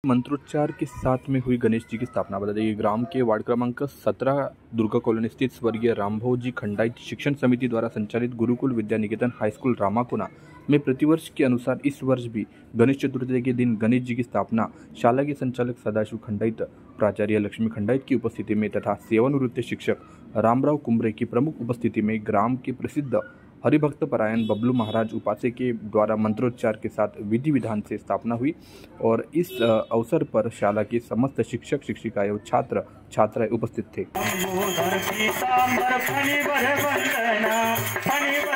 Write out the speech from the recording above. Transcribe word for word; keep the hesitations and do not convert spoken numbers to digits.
मंत्रोच्चार के साथ में हुई गणेश जी की स्थापना। बता दें ग्राम के वार्ड क्रमांक सत्रह दुर्गा कॉलोनी स्थित स्वर्गीय रामभाऊ जी खंडाइत शिक्षण समिति द्वारा संचालित गुरुकुल विद्या निकेतन हाईस्कूल रामाकोना में प्रतिवर्ष के अनुसार इस वर्ष भी गणेश चतुर्थी के दिन गणेश जी की स्थापना शाला के संचालक सदाशिव खंडाइत, प्राचार्य लक्ष्मी खंडाइत की उपस्थिति में तथा सेवानिवृत्त शिक्षक रामराव कुंबरे की प्रमुख उपस्थिति में ग्राम के प्रसिद्ध हरिभक्त परायण बबलू महाराज उपासे के द्वारा मंत्रोच्चार के साथ विधि विधान से स्थापना हुई और इस अवसर पर शाला के समस्त शिक्षक शिक्षिकाएं एवं छात्र छात्राएं उपस्थित थे।